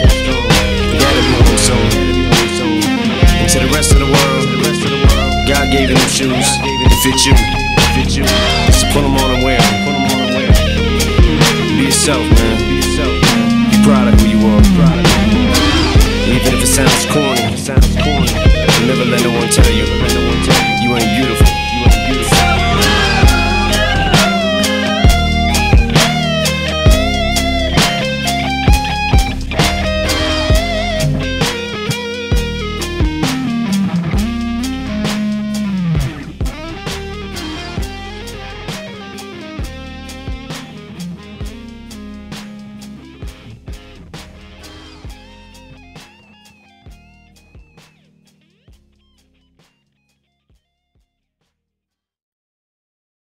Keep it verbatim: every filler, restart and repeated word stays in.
You gotta be on soul. And to the rest of the world, God gave you them shoes to fit you. So put them on and wear them. Be yourself, man. Be proud of who you are.